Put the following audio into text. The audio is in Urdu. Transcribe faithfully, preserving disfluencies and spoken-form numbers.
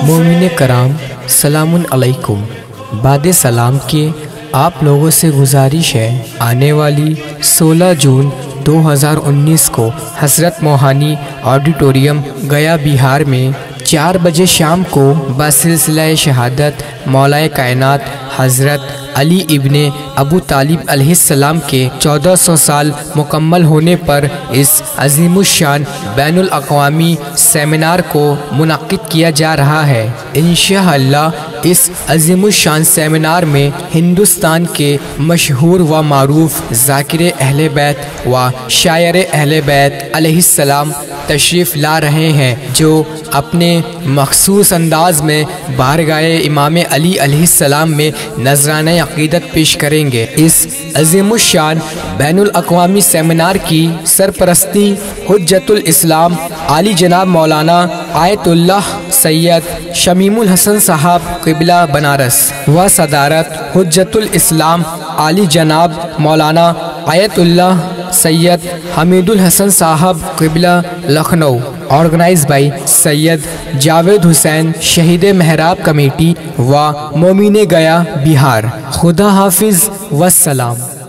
مومن کرام سلام علیکم۔ بعد سلام کے آپ لوگوں سے گزارش ہے، آنے والی سولہ جون دو ہزار انیس کو حضرت موہانی آڈیٹوریم گیا بہار میں چار بجے شام کو بسلسلہ شہادت مولا کائنات حضرت علی ابن ابو طالب علیہ السلام کے چودہ سو سال مکمل ہونے پر اس عظیم الشان بین الاقوامی سیمینار کو منعقد کیا جا رہا ہے۔ انشاءاللہ اس عظیم الشان سیمینار میں ہندوستان کے مشہور و معروف ذاکر اہل بیت و شاعر اہل بیت علیہ السلام تشریف لا رہے ہیں، جو اپنے مخصوص انداز میں بارگاہ امام علی علیہ السلام میں نذرانہ عقیدت پیش کریں گے۔ اس عظیم الشان بین الاقوامی سیمینار کی سرپرستی حجت الاسلام عالی جناب مولانا آیت اللہ سید شمیم الحسن صاحب قبلہ بنارس و صدارت حجت الاسلام عالی جناب مولانا آیت اللہ سید حمید الحسن صاحب قبلہ لکھنؤ، آرگنائز بائی سید جاوید حسین شہید محراب کمیٹی و مومن گیا بہار۔ خدا حافظ والسلام۔